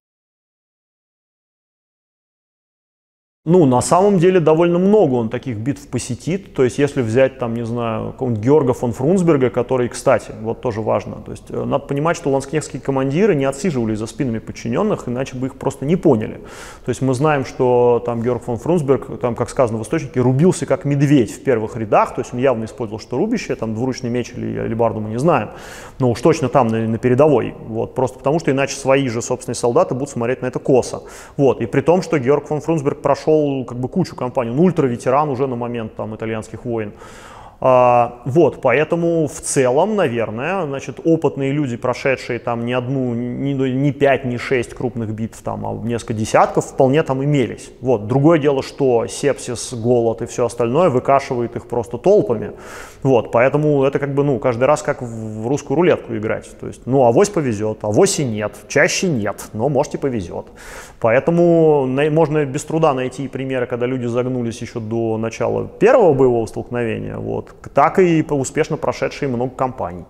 Ну, на самом деле, довольно много он таких битв посетит. То есть, если взять, там, не знаю, какого-нибудь Георга фон Фрунсберга, который, кстати, вот тоже важно. То есть, надо понимать, что ланскнехтские командиры не отсиживались за спинами подчиненных, иначе бы их просто не поняли. То есть, мы знаем, что там Георг фон Фрунсберг, там, как сказано в источнике, рубился как медведь в первых рядах. То есть, он явно использовал что рубище, там, двуручный меч или алебарду мы не знаем. Но уж точно там, на передовой. Вот, просто потому, что иначе свои же собственные солдаты будут смотреть на это косо. Вот, и при том, что Георг фон Фрунсберг прошел как бы кучу кампаний, он ультра-ветеран уже на момент там итальянских войн. Вот, поэтому в целом, наверное, значит, опытные люди, прошедшие там не одну, не 5, не 6 крупных битв, там, а несколько десятков, вполне там имелись. Вот. Другое дело, что сепсис, голод и все остальное выкашивает их просто толпами. Вот, поэтому это как бы, ну, каждый раз как в русскую рулетку играть. То есть, ну, авось повезет, авось и нет, чаще нет, но может и повезет. Поэтому можно без труда найти примеры, когда люди загнулись еще до начала первого боевого столкновения, вот, так и успешно прошедшие много кампаний.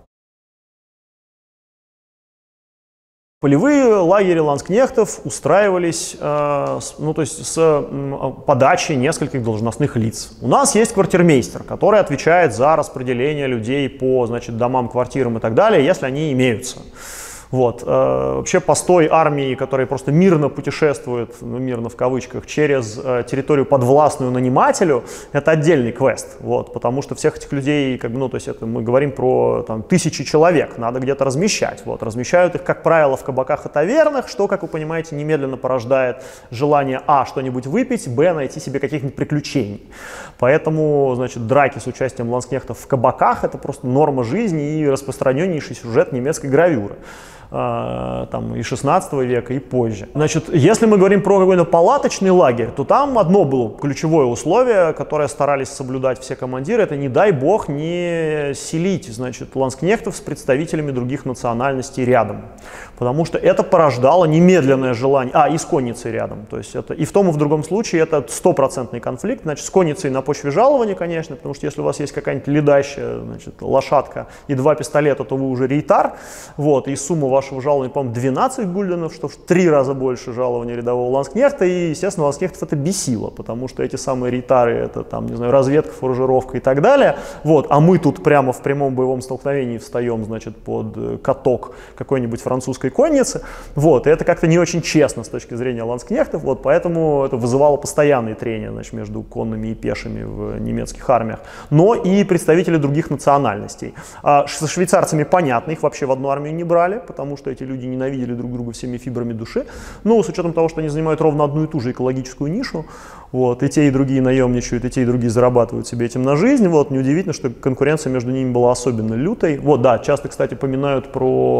Полевые лагеря ланскнехтов устраивались ну, то есть с подачей нескольких должностных лиц. У нас есть квартирмейстер, который отвечает за распределение людей по, значит, домам, квартирам и так далее, если они имеются. Вот. Вообще постой армии, которая просто мирно путешествует, ну, мирно в кавычках, через территорию подвластную нанимателю, это отдельный квест, вот, потому что всех этих людей, как бы, ну, то есть это мы говорим про там, 1000 человек, надо где-то размещать. Вот. Размещают их, как правило, в кабаках и тавернах, что, как вы понимаете, немедленно порождает желание а. что-нибудь выпить, б. найти себе каких-нибудь приключений. Поэтому, значит, драки с участием ланскнехтов в кабаках — это просто норма жизни и распространеннейший сюжет немецкой гравюры. Там, и 16 века, и позже. Значит, если мы говорим про какой-то палаточный лагерь, то там одно было ключевое условие, которое старались соблюдать все командиры, это, не дай бог, не селить, значит, ланскнехтов с представителями других национальностей рядом. Потому что это порождало немедленное желание, и с конницей рядом, то есть это и в том, и в другом случае это 100% конфликт, значит, с конницей на почве жалования, конечно, потому что если у вас есть какая-нибудь ледащая, значит, лошадка и 2 пистолета, то вы уже рейтар, вот, и сумма вашего жалования, по-моему, 12 гульденов, что в 3 раза больше жалования рядового ланскнехта, и, естественно, ланскнехтов это бесило, потому что эти самые рейтары, это там, не знаю, разведка, фуражировка и так далее, вот, а мы тут прямо в прямом боевом столкновении встаем, значит, под каток какой-нибудь французской конницы, вот, и это как-то не очень честно с точки зрения ланскнехтов, вот, поэтому это вызывало постоянные трения, значит, между конными и пешими в немецких армиях, но и представители других национальностей. Со швейцарцами понятно, их вообще в одну армию не брали, потому что эти люди ненавидели друг друга всеми фибрами души, но с учетом того, что они занимают ровно одну и ту же экологическую нишу, вот, и те, и другие наемничают, и те, и другие зарабатывают себе этим на жизнь, вот, неудивительно, что конкуренция между ними была особенно лютой. Вот, да, часто, кстати, поминают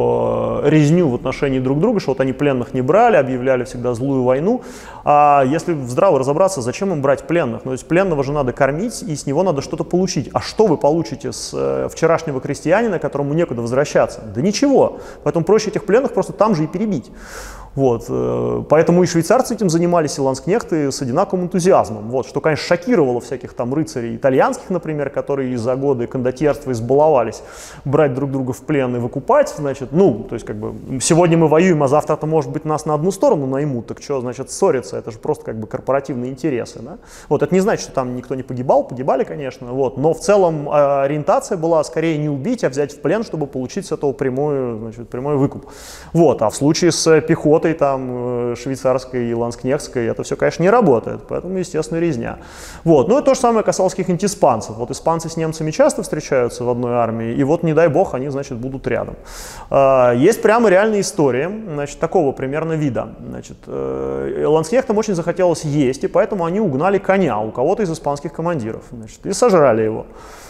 про резню в отношении друг друга, что вот они пленных не брали, объявляли всегда злую войну, а если здраво разобраться, зачем им брать пленных? Ну, то есть пленного же надо кормить, и с него надо что-то получить. А что вы получите с вчерашнего крестьянина, которому некуда возвращаться? Да ничего, поэтому проще этих пленных просто там же и перебить. Вот, поэтому и швейцарцы этим занимались, и ланскнехты с одинаковым энтузиазмом, вот, что, конечно, шокировало всяких там рыцарей итальянских, например, которые за годы кондотьерства избаловались брать друг друга в плен и выкупать, значит, ну, то есть, как бы, сегодня мы воюем, а завтра-то, может быть, нас на одну сторону наймут, так что, значит, ссориться, это же просто, как бы, корпоративные интересы, да? Вот, это не значит, что там никто не погибал, погибали, конечно, вот, но в целом ориентация была скорее не убить, а взять в плен, чтобы получить с этого прямой выкуп, вот, а в случае с пехотой, там, швейцарской и ланскнехтской, это все, конечно, не работает. Поэтому поэтому, естественно, резня. Вот. Ну и то же самое касалось каких-нибудь испанцев. Вот испанцы с немцами часто встречаются в одной армии, и вот, не дай бог, они, значит, будут рядом. Есть прямо реальные истории, значит, такого примерно вида. Значит, ланскнехтам очень захотелось есть, и поэтому они угнали коня у кого-то из испанских командиров, значит, и сожрали его.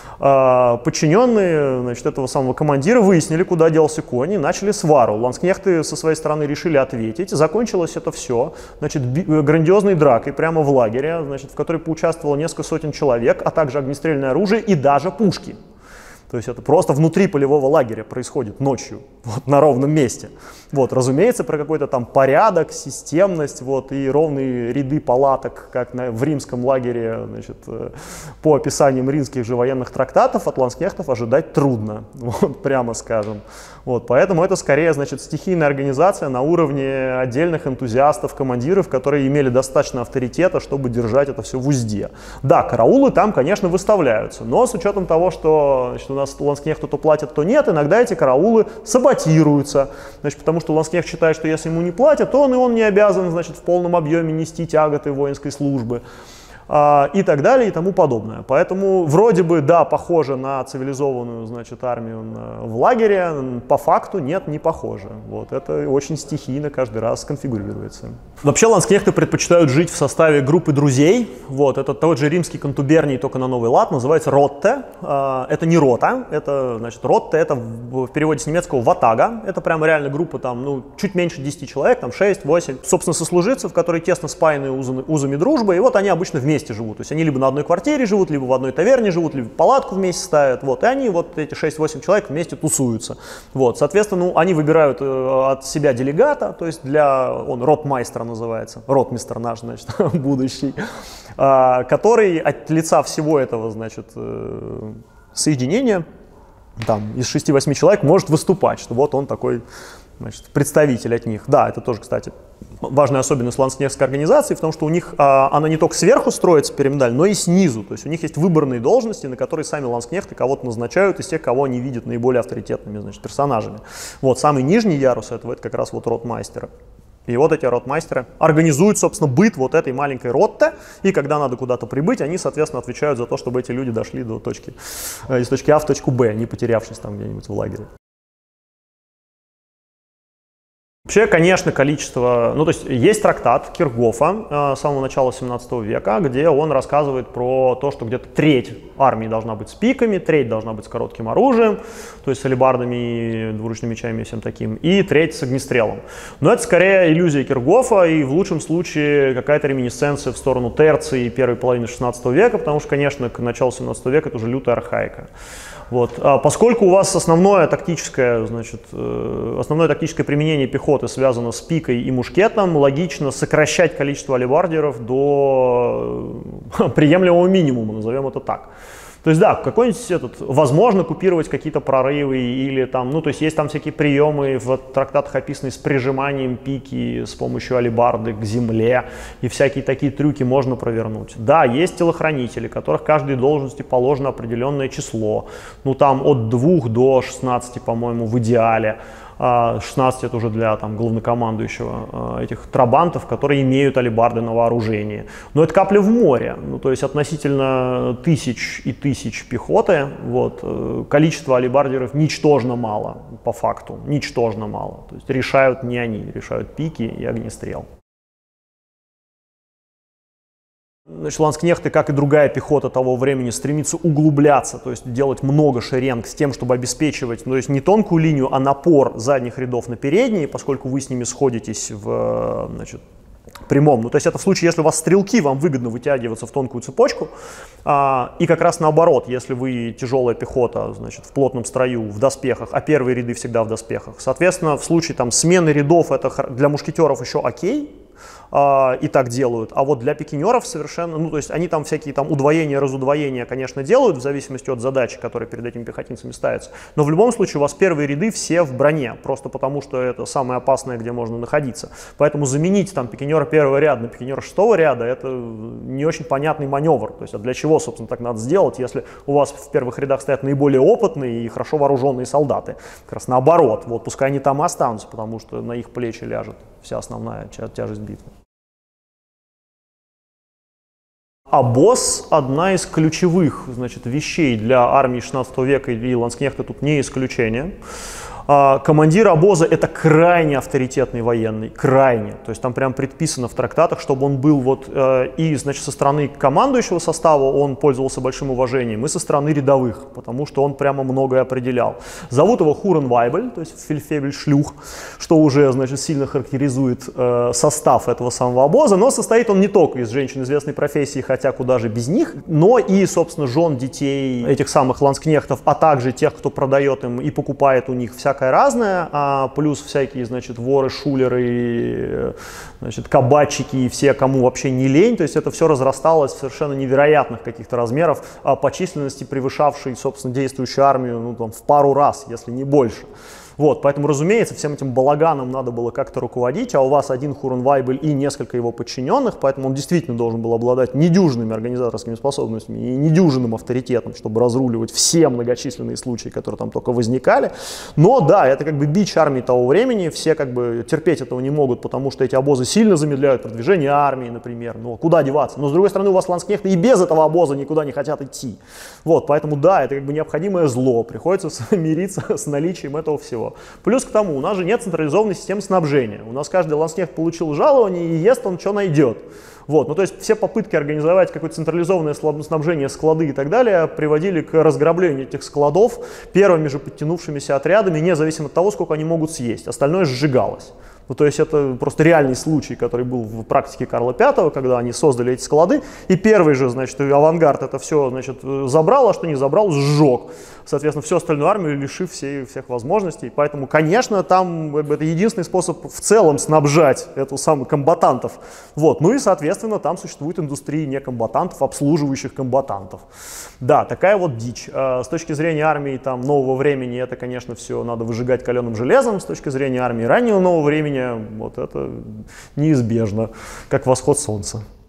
Подчиненные, значит, этого самого командира выяснили, куда делся конь, и начали свару. Ланскнехты со своей стороны решили ответить. Закончилось это все, значит, грандиозной дракой прямо в лагере, значит, в которой поучаствовало несколько сотен человек, а также огнестрельное оружие и даже пушки. То есть это просто внутри полевого лагеря происходит ночью, вот, на ровном месте. Вот, разумеется, про какой-то там порядок, системность, вот, и ровные ряды палаток, как в римском лагере, значит, по описаниям римских же военных трактатов, от ланскнехтов ожидать трудно, вот, прямо скажем. Вот, поэтому это скорее, значит, стихийная организация на уровне отдельных энтузиастов, командиров, которые имели достаточно авторитета, чтобы держать это все в узде. Да, караулы там, конечно, выставляются, но с учетом того, что, значит, у нас ланскнехту то платят, то нет, иногда эти караулы саботируются, значит, потому что ланскнехт считает, что если ему не платят, то он не обязан, значит, в полном объеме нести тяготы воинской службы. И так далее, и тому подобное. Поэтому вроде бы, да, похоже на цивилизованную, значит, армию в лагере, по факту нет, не похоже. Вот, это очень стихийно каждый раз конфигурируется. Вообще ланскнехты предпочитают жить в составе группы друзей. Вот, это тот же римский контуберний, только на новый лад, называется ротте. Это не рота, это, значит, ротте, это в переводе с немецкого ватага. Это прямо реально группа, там, ну, чуть меньше 10 человек, там 6-8, собственно, сослуживцев, которые тесно спаяны узами дружбы, и вот они обычно вместе живут. То есть они либо на одной квартире живут, либо в одной таверне живут, либо палатку вместе ставят. Вот. И они, вот эти 6-8 человек, вместе тусуются. Вот. Соответственно, ну, они выбирают от себя делегата, то есть он ротмайстер называется, ротмистер наш, значит, будущий, который от лица всего этого, значит, соединения, там, из 6-8 человек может выступать, что вот он такой, значит, представитель от них. Да, это тоже, кстати, важная особенность ланскнехтской организации, в том, что у них она не только сверху строится пирамидаль, но и снизу. То есть у них есть выборные должности, на которые сами ланскнехты кого-то назначают из тех, кого они видят наиболее авторитетными, значит, персонажами. Вот самый нижний ярус этого, это как раз вот ротмайстеры. И вот эти ротмайстеры организуют, собственно, быт вот этой маленькой ротте, и когда надо куда-то прибыть, они, соответственно, отвечают за то, чтобы эти люди дошли до точки, из точки А в точку Б, не потерявшись там где-нибудь в лагере. Вообще, конечно, количество, ну то есть есть трактат Кирхгофа с самого начала 17 века, где он рассказывает про то, что где-то треть армии должна быть с пиками, треть должна быть с коротким оружием, то есть с алебардами, двуручными мечами и всем таким, и треть с огнестрелом. Но это скорее иллюзия Кирхгофа и в лучшем случае какая-то реминисценция в сторону Терции первой половины 16 века, потому что, конечно, к началу 17 века это уже лютая архаика. Вот. Поскольку у вас основное тактическое применение пехоты связано с пикой и мушкетом, логично сокращать количество алебардеров до приемлемого минимума, назовем это так. То есть, да, какой-нибудь возможно купировать какие-то прорывы или там, ну, то есть там всякие приемы в трактатах описаны с прижиманием пики с помощью алебарды к земле, и всякие такие трюки можно провернуть. Да, есть телохранители, которых каждой должности положено определенное число, ну, там от 2 до 16, по-моему, в идеале. 16 это уже для там, главнокомандующего этих трабантов, которые имеют алебарды на вооружении. Но это капля в море, ну, то есть относительно тысяч и тысяч пехоты, вот, количество алебардеров ничтожно мало, по факту, ничтожно мало. То есть решают не они, решают пики и огнестрел. Значит, ланскнехты, как и другая пехота того времени, стремится углубляться, то есть делать много шеренг с тем, чтобы обеспечивать, то есть не тонкую линию, а напор задних рядов на передние, поскольку вы с ними сходитесь в, значит, прямом. Ну, то есть это в случае, если у вас стрелки, вам выгодно вытягиваться в тонкую цепочку, и как раз наоборот, если вы тяжелая пехота, значит, в плотном строю, в доспехах, а первые ряды всегда в доспехах, соответственно, в случае там смены рядов это для мушкетеров еще окей, и так делают, а вот для пикинеров совершенно, ну то есть они там всякие там удвоения, разудвоения, конечно, делают в зависимости от задачи, которая перед этими пехотинцами ставится, но в любом случае у вас первые ряды все в броне, просто потому что это самое опасное, где можно находиться, поэтому заменить там пикинера первого ряда на пикинера шестого ряда это не очень понятный маневр, то есть а для чего, собственно, так надо сделать, если у вас в первых рядах стоят наиболее опытные и хорошо вооруженные солдаты, как раз наоборот, вот пускай они там и останутся, потому что на их плечи ляжет вся основная тяжесть битвы. Обоз – одна из ключевых, значит, вещей для армии 16 века, и ланскнехты тут не исключение. Командир обоза – это крайне авторитетный военный, крайне. То есть там прям предписано в трактатах, чтобы он был вот и, значит, со стороны командующего состава он пользовался большим уважением, и со стороны рядовых, потому что он прямо многое определял. Зовут его Хуренвайбель, то есть фельдфебель-шлюх, что уже, значит, сильно характеризует состав этого самого обоза, но состоит он не только из женщин известной профессии, хотя куда же без них, но и, собственно, жен, детей этих самых ланскнехтов, а также тех, кто продает им и покупает у них всякое разное, плюс всякие, значит, воры, шулеры, значит, кабачики и все, кому вообще не лень. То есть это все разрасталось в совершенно невероятных каких-то размеров, по численности превышавшей, собственно, действующую армию, ну, там, в пару раз, если не больше. Вот, поэтому, разумеется, всем этим балаганом надо было как-то руководить, а у вас один Хуренвайбель и несколько его подчиненных, поэтому он действительно должен был обладать недюжинными организаторскими способностями и недюжинным авторитетом, чтобы разруливать все многочисленные случаи, которые там только возникали. Но да, это как бы бич армии того времени, все как бы терпеть этого не могут, потому что эти обозы сильно замедляют продвижение армии, например, ну куда деваться. Но с другой стороны, у вас ланскнехты и без этого обоза никуда не хотят идти. Вот, поэтому да, это как бы необходимое зло, приходится мириться с наличием этого всего. Плюс к тому, у нас же нет централизованной системы снабжения. У нас каждый ланскнехт получил жалование и ест он, что найдет. Вот, ну то есть все попытки организовать какое-то централизованное снабжение, склады и так далее приводили к разграблению этих складов первыми же подтянувшимися отрядами, независимо от того, сколько они могут съесть. Остальное сжигалось. Ну, то есть это просто реальный случай, который был в практике Карла V, когда они создали эти склады, и первый же, значит, авангард это все, значит, забрал, а что не забрал, сжег. Соответственно, всю остальную армию лишив всех возможностей. Поэтому, конечно, там это единственный способ в целом снабжать эту самую комбатантов. Вот. Ну и, соответственно, там существует индустрия некомбатантов, обслуживающих комбатантов. Да, такая вот дичь. С точки зрения армии там, нового времени, это, конечно, все надо выжигать каленым железом. С точки зрения армии раннего нового времени, вот это неизбежно, как восход солнца.